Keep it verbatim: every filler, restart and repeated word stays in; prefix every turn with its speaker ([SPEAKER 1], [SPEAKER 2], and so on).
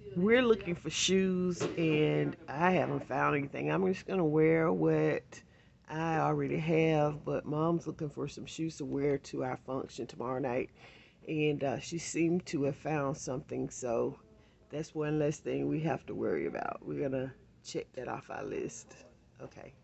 [SPEAKER 1] we're looking for shoes, and I haven't found anything. I'm just gonna wear what I already have, but Mom's looking for some shoes to wear to our function tomorrow night, and uh, she seemed to have found something. So that's one less thing we have to worry about. We're gonna check that off our list. Okay.